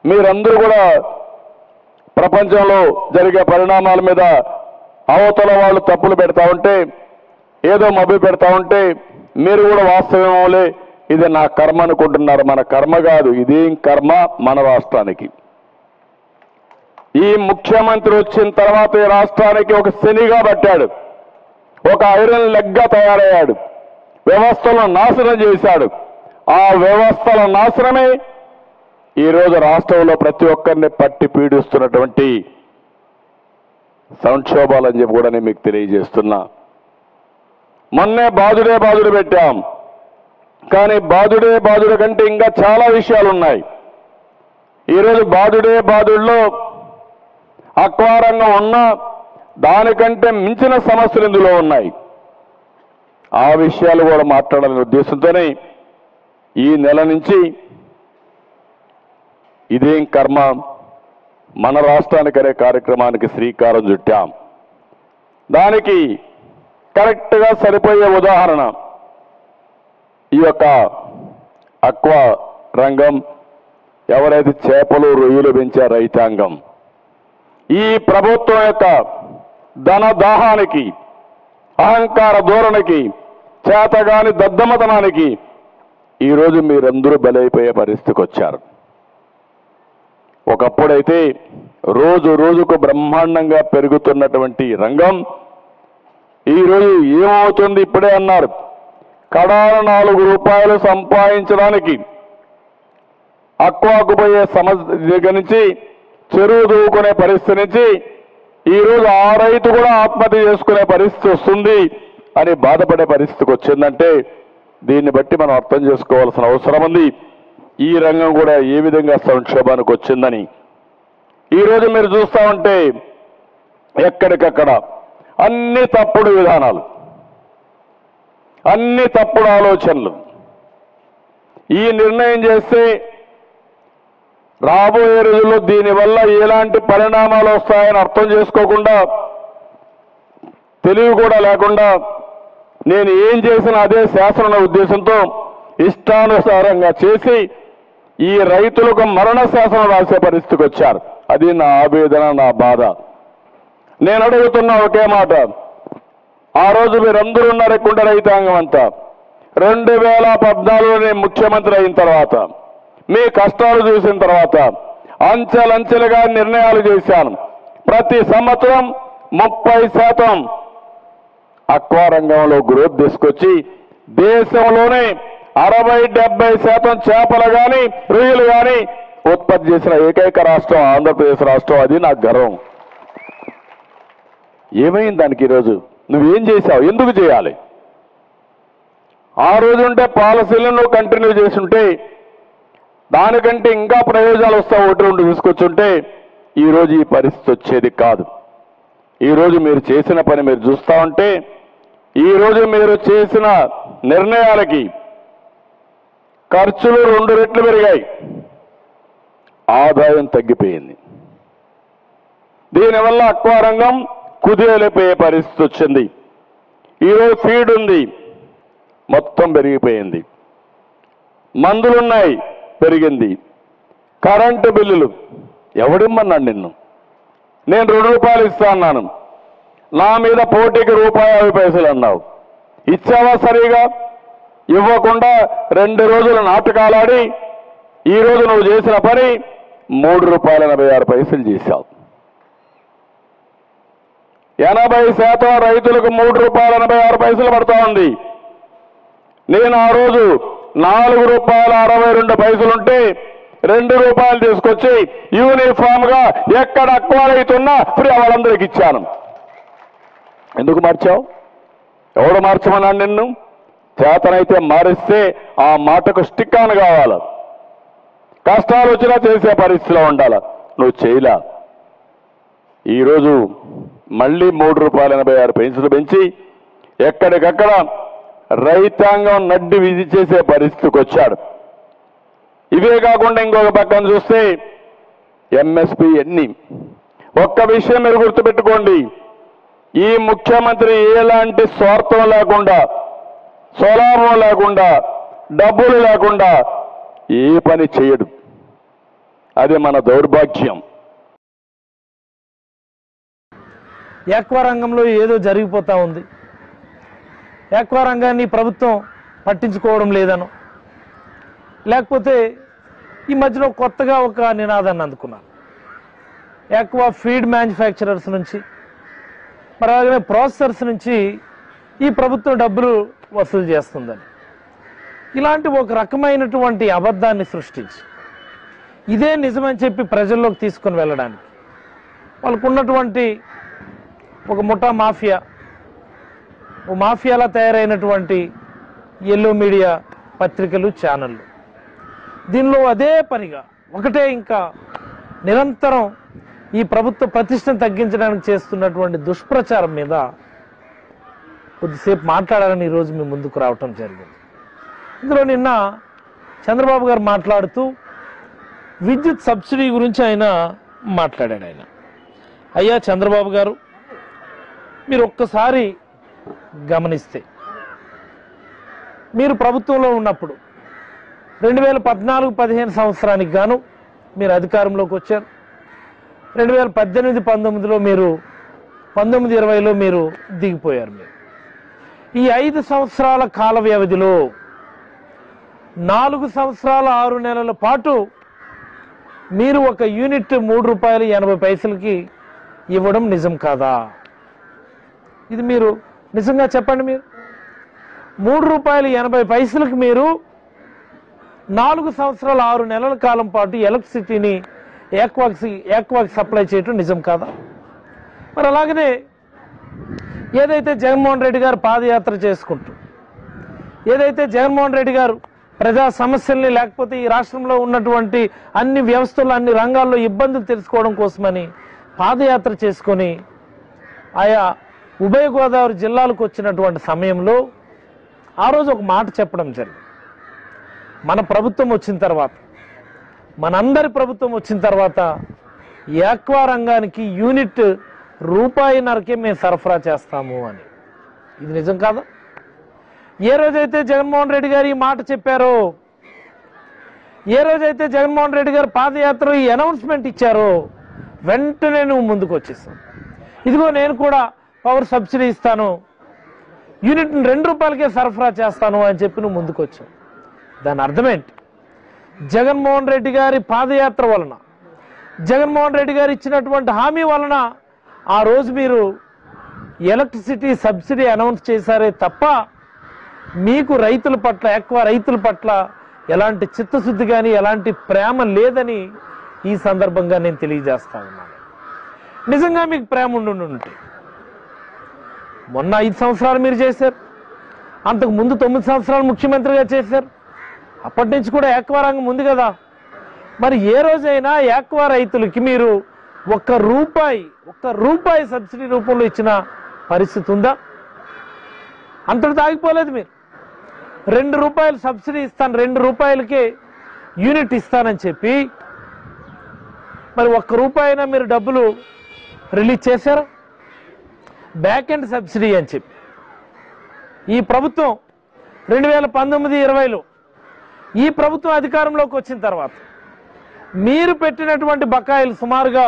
మీరందరూ కూడా ప్రపంచంలో జరిగే పరిణామాల మీద అవతల వాళ్ళు తప్పులు పెడతా ఉంటే, ఏదో మభ్య పెడతా ఉంటే మీరు కూడా వాస్తవమోలే ఇది నా కర్మ అనుకుంటున్నారు. మన కర్మ కాదు, ఇదేం కర్మ మన రాష్ట్రానికి. ఈ ముఖ్యమంత్రి వచ్చిన తర్వాత ఈ రాష్ట్రానికి ఒక శనిగా పట్టాడు, ఒక ఐరన్ లెగ్గా తయారయ్యాడు, వ్యవస్థలను నాశనం చేశాడు. ఆ వ్యవస్థల నాశనమే ఈరోజు రాష్ట్రంలో ప్రతి ఒక్కరిని పట్టి పీడిస్తున్నటువంటి సంక్షోభాలని చెప్పి కూడా నేను మీకు తెలియజేస్తున్నా. మొన్నే బాధుడే పెట్టాం, కానీ బాధుడు కంటే ఇంకా చాలా విషయాలు ఉన్నాయి. ఈరోజు బాధుడులో అక్వారంగం ఉన్నా దానికంటే మించిన సమస్యలు ఇందులో ఉన్నాయి. ఆ విషయాలు కూడా మాట్లాడాలనే ఉద్దేశంతోనే ఈ నెల నుంచి ఇదేం కర్మ మన రాష్ట్రానికి అనే కార్యక్రమానికి శ్రీకారం చుట్టాం. దానికి కరెక్ట్గా సరిపోయే ఉదాహరణ ఈ యొక్క అక్వా రంగం, ఎవరైతే చేపలు రొయ్యలు పెంచే రైతాంగం. ఈ ప్రభుత్వం యొక్క ధన దాహానికి, అహంకార ధోరణికి, చేతగాని దద్దమతనానికి ఈరోజు మీరందరూ బలైపోయే పరిస్థితికి వచ్చారు. ఒకప్పుడైతే రోజు రోజుకు బ్రహ్మాండంగా పెరుగుతున్నటువంటి రంగం ఈరోజు ఏమవుతుంది ఇప్పుడే అన్నారు. కడాన 4 రూపాయలు సంపాదించడానికి అక్వాకు పోయే సమస్య దగ్గర నుంచి, చెరువు దూకునే పరిస్థితి నుంచి ఈరోజు ఆ రైతు కూడా ఆత్మహత్య చేసుకునే పరిస్థితి వస్తుంది అని బాధపడే పరిస్థితికి వచ్చిందంటే దీన్ని బట్టి మనం అర్థం చేసుకోవాల్సిన అవసరం ఉంది. ఈ రంగం కూడా ఏ విధంగా సంక్షోభానికి వచ్చిందని. ఈరోజు మీరు చూస్తూ ఉంటే ఎక్కడికక్కడ అన్ని తప్పుడు విధానాలు, అన్ని తప్పుడు ఆలోచనలు. ఈ నిర్ణయం చేస్తే రాబోయే రోజుల్లో దీనివల్ల ఎలాంటి పరిణామాలు వస్తాయని అర్థం చేసుకోకుండా, తెలివి కూడా లేకుండా నేను ఏం చేసినా అదే శాసన ఉద్దేశంతో ఇష్టానుసారంగా చేసి ఈ రైతులకు మరణ శాసనం రాసే పరిస్థితికి వచ్చారు. అది నా ఆవేదన, నా బాధ. నేను అడుగుతున్న ఒకే మాట, ఆ రోజు మీరందరూ ఉన్నారు ఎక్కువ రైతాంగం అంతా. 2014లో నేను ముఖ్యమంత్రి అయిన తర్వాత, మీ కష్టాలు చూసిన తర్వాత అంచెలంచెలుగా నిర్ణయాలు చేశాను. ప్రతి సంవత్సరం 30% అక్వా రంగంలో గ్రోత్ తీసుకొచ్చి దేశంలోనే 60-70% చేపలు కానీ రొయ్యలు కానీ ఉత్పత్తి చేసిన ఏకైక రాష్ట్రం ఆంధ్రప్రదేశ్ రాష్ట్రం. అది నాకు గర్వం. ఏమైంది దానికి? ఈరోజు నువ్వేం చేశావు? ఎందుకు చేయాలి? ఆ రోజు ఉంటే పాలసీలను నువ్వు కంటిన్యూ చేస్తుంటే దానికంటే ఇంకా ప్రయోజనాలు వస్తావు, 1-2 తీసుకొచ్చుంటే ఈరోజు ఈ పరిస్థితి వచ్చేది కాదు. ఈరోజు మీరు చేసిన పని మీరు చూస్తూ ఉంటే, ఈరోజు మీరు చేసిన నిర్ణయాలకి ఖర్చులు 2 రెట్లు పెరిగాయి, ఆదాయం తగ్గిపోయింది. దీనివల్ల అక్వా రంగం కుదేలిపోయే పరిస్థితి వచ్చింది. ఈరోజు ఫీడ్ ఉంది, మొత్తం పెరిగిపోయింది. మందులున్నాయి, పెరిగింది. కరెంటు బిల్లులు ఎవడిమ్మన్నాడు నిన్ను? నేను 2 రూపాయలు ఇస్తా అన్నాను, నా మీద పోటీకి ₹50 అన్నావు. ఇచ్చావా? సరిగా ఇవ్వకుండా 2 రోజులు నాటకాలాడి ఈరోజు నువ్వు చేసిన పని ₹3.86 చేశావు. 80% రైతులకు ₹3.86 పడతా ఉంది. నేను ఆ రోజు ₹4.62 ఉంటే ₹2 తీసుకొచ్చి యూనిఫామ్ గా ఎక్కడ అక్వా రైతున్నా ఫ్రీ వాళ్ళందరికీ ఇచ్చాను. ఎందుకు మార్చావు? ఎవడు మార్చమన్నాడు నిన్ను? చేతనైతే మారిస్తే ఆ మాటకు స్టిక్ ఆన్ కావాలి. కష్టాలు వచ్చినా చేసే పరిస్థితిలో ఉండాలి. నువ్వు చేయలా. ఈరోజు మళ్ళీ ₹3.86 పెంచి ఎక్కడికక్కడ రైతాంగం నడ్డి విధి చేసే పరిస్థితికి వచ్చాడు. ఇవే కాకుండా ఇంకొక పక్కన చూస్తే ఎంఎస్పీ ఎన్ని. ఒక్క విషయం మీరు గుర్తుపెట్టుకోండి, ఈ ముఖ్యమంత్రి ఎలాంటి స్వార్థం లేకుండా, స్వలాభం లేకుండా, డబ్బులు లేకుండా ఏ పని చేయడు. అది మన దౌర్భాగ్యం. ఆక్వా రంగంలో ఏదో జరిగిపోతూ ఉంది, ఆక్వా రంగాన్ని ప్రభుత్వం పట్టించుకోవడం లేదనో, లేకపోతే ఈ మధ్యలో కొత్తగా ఒక నినాదాన్ని అందుకున్నారు. ఆక్వా ఫీడ్ మ్యానుఫ్యాక్చరర్స్ నుంచి, మరి అలాగే ప్రాసెసర్స్ నుంచి ఈ ప్రభుత్వం డబ్బులు వసూలు చేస్తుందని, ఇలాంటి ఒక రకమైనటువంటి అబద్ధాన్ని సృష్టించి ఇదే నిజమని చెప్పి ప్రజల్లోకి తీసుకుని వెళ్ళడానికి వాళ్ళకు ఉన్నటువంటి ఒక ముఠా మాఫియా, ఓ మాఫియాలా తయారైనటువంటి ఎల్లో మీడియా పత్రికలు, ఛానళ్ళు, దీనిలో అదే పనిగా ఒకటే ఇంకా నిరంతరం ఈ ప్రభుత్వ ప్రతిష్టను తగ్గించడానికి చేస్తున్నటువంటి దుష్ప్రచారం మీద కొద్దిసేపు మాట్లాడాలని ఈరోజు మీ ముందుకు రావటం జరిగింది. ఇందులో నిన్న చంద్రబాబు గారు మాట్లాడుతూ విద్యుత్ సబ్సిడీ గురించి ఆయన మాట్లాడాడు. అయ్యా చంద్రబాబు గారు, మీరు ఒక్కసారి గమనిస్తే మీరు ప్రభుత్వంలో ఉన్నప్పుడు 2014-15 సంవత్సరానికి గాను మీరు అధికారంలోకి వచ్చారు. 2018-19లో మీరు 19-20లో మీరు దిగిపోయారు. మీరు ఈ 5 సంవత్సరాల కాల వ్యవధిలో 4 సంవత్సరాల 6 నెలల పాటు మీరు ఒక యూనిట్ ₹3.80కి ఇవ్వడం నిజం కాదా? ఇది మీరు నిజంగా చెప్పండి. మీరు ₹3.80కి మీరు 4 సంవత్సరాల 6 నెలల కాలం పాటు ఎలక్ట్రిసిటీని ఆక్వాకి సప్లై చేయటం నిజం కాదా? మరి అలాగనే ఏదైతే జగన్మోహన్ రెడ్డి గారు పాదయాత్ర చేసుకుంటూ, ఏదైతే జగన్మోహన్ రెడ్డి గారు ప్రజా సమస్యల్ని, లేకపోతే ఈ రాష్ట్రంలో ఉన్నటువంటి అన్ని వ్యవస్థలు, అన్ని రంగాల్లో ఇబ్బందులు తెలుసుకోవడం కోసమని పాదయాత్ర చేసుకొని ఆయా ఉభయ గోదావరి జిల్లాలకు వచ్చినటువంటి సమయంలో ఆ రోజు ఒక మాట చెప్పడం జరిగింది. మన ప్రభుత్వం వచ్చిన తర్వాత, మనందరి ప్రభుత్వం వచ్చిన తర్వాత ఆక్వా రంగానికి యూనిట్ ₹1.50కే మేము సరఫరా చేస్తాము అని. ఇది నిజం కాదా? ఏ రోజైతే జగన్మోహన్ రెడ్డి గారు ఈ మాట చెప్పారో, ఏ రోజైతే జగన్మోహన్ రెడ్డి గారు పాదయాత్ర ఈ అనౌన్స్మెంట్ ఇచ్చారో, వెంటనే నువ్వు ముందుకు వచ్చేసావు. ఇదిగో నేను కూడా పవర్ సబ్సిడీ ఇస్తాను, యూనిట్ని ₹2కే సరఫరా చేస్తాను అని చెప్పి నువ్వు ముందుకు వచ్చావు. దాని అర్థమేంటి? జగన్మోహన్ రెడ్డి గారి పాదయాత్ర వలన, జగన్మోహన్ రెడ్డి గారు ఇచ్చినటువంటి హామీ వలన ఆ రోజు మీరు ఎలక్ట్రిసిటీ సబ్సిడీ అనౌన్స్ చేశారే తప్ప మీకు రైతుల పట్ల, ఆక్వా రైతుల పట్ల ఎలాంటి చిత్తశుద్ధి కానీ ఎలాంటి ప్రేమ లేదని ఈ సందర్భంగా నేను తెలియజేస్తా ఉన్నాను. నిజంగా మీకు ప్రేమ ఉండుంటే మొన్న 5 సంవత్సరాలు మీరు చేశారు, అంతకు ముందు 9 సంవత్సరాలు ముఖ్యమంత్రిగా చేశారు. అప్పటి నుంచి కూడా ఆక్వా రంగం ఉంది కదా. మరి ఏ రోజైనా ఆక్వా రైతులకి మీరు ఒక్క రూపాయి సబ్సిడీ రూపంలో ఇచ్చిన పరిస్థితి ఉందా? అంతటితో ఆగిపోలేదు. మీరు ₹2 సబ్సిడీ ఇస్తాను, ₹2కే యూనిట్ ఇస్తానని చెప్పి మరి ₹1 మీరు డబ్బులు రిలీజ్ చేశారు. బ్యాక్ ఎండ్ సబ్సిడీ అని చెప్పి ఈ ప్రభుత్వం 2019-20లో ఈ ప్రభుత్వం అధికారంలోకి వచ్చిన తర్వాత మీరు పెట్టినటువంటి బకాయిలు సుమారుగా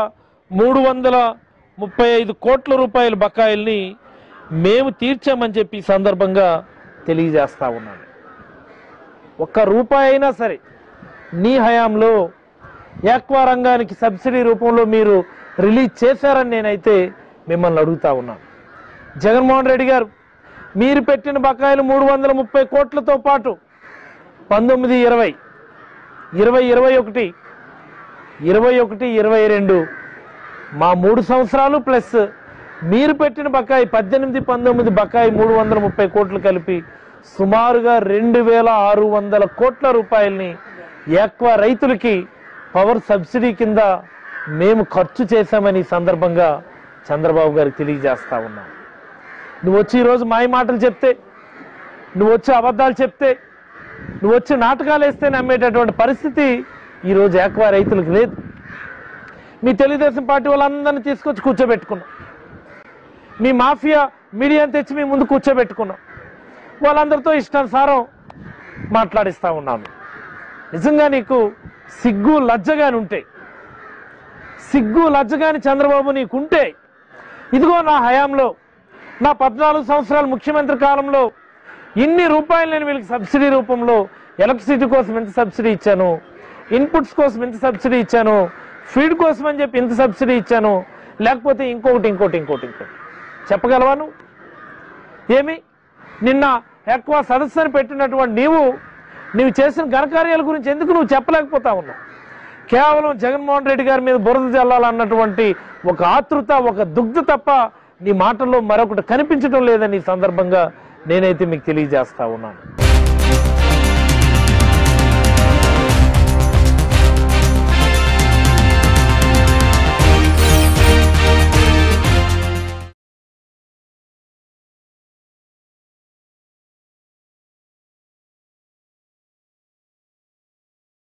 ₹335 కోట్ల బకాయిల్ని మేము తీర్చామని చెప్పి ఈ సందర్భంగా తెలియజేస్తా ఉన్నాను. ₹1 అయినా సరే నీ హయాంలో ఆక్వా రంగానికి సబ్సిడీ రూపంలో మీరు రిలీజ్ చేశారని నేనైతే మిమ్మల్ని అడుగుతా ఉన్నాను. జగన్మోహన్ రెడ్డి గారు మీరు పెట్టిన బకాయిలు 330 కోట్లతో పాటు 19-20, 20-21, 21-22 మా 3 సంవత్సరాలు ప్లస్ మీరు పెట్టిన బకాయి 18-19 బకాయి 330 కోట్లు కలిపి సుమారుగా 2600 కోట్ల రూపాయల్ని ఆక్వా రైతులకి పవర్ సబ్సిడీ కింద మేము ఖర్చు చేశామని సందర్భంగా చంద్రబాబు గారికి తెలియజేస్తా ఉన్నాం. నువ్వు వచ్చి ఈరోజు మాయ మాటలు చెప్తే, నువ్వు వచ్చి అబద్ధాలు చెప్తే, నువ్వు వచ్చి నాటకాలు వేస్తే నమ్మేటటువంటి పరిస్థితి ఈరోజు ఆక్వా రైతులకు లేదు. మీ తెలుగుదేశం పార్టీ వాళ్ళందరినీ తీసుకొచ్చి కూర్చోబెట్టుకున్నాం, మీ మాఫియా మీడియాని తెచ్చి మీ ముందు కూర్చోబెట్టుకున్నాం, వాళ్ళందరితో ఇష్టానుసారం మాట్లాడిస్తూ ఉన్నాను. నిజంగా నీకు సిగ్గు లజ్జగాని ఉంటే సిగ్గు లజ్జగాని చంద్రబాబు నీకుంటే ఇదిగో నా హయాంలో నా 14 సంవత్సరాల ముఖ్యమంత్రి కాలంలో ఇన్ని రూపాయలు నేను వీళ్ళకి సబ్సిడీ రూపంలో ఎలక్ట్రిసిటీ కోసం ఎంత సబ్సిడీ ఇచ్చాను, ఇన్పుట్స్ కోసం ఎంత సబ్సిడీ ఇచ్చాను, ఫీడ్ కోసం అని చెప్పి ఎంత సబ్సిడీ ఇచ్చాను, లేకపోతే ఇంకోటి చెప్పగలవా నువ్వు? ఏమి నిన్న ఎక్కువ సదస్సుని పెట్టినటువంటి నీవు చేసిన ఘనకార్యాల గురించి ఎందుకు నువ్వు చెప్పలేకపోతా ఉన్నావు? కేవలం జగన్మోహన్ రెడ్డి గారి మీద బురద జల్లాలన్నటువంటి ఒక ఆతృత, ఒక దుగ్ధ తప్ప నీ మాటల్లో మరొకటి కనిపించడం లేదని ఈ సందర్భంగా నేనైతే మీకు తెలియజేస్తా ఉన్నాను.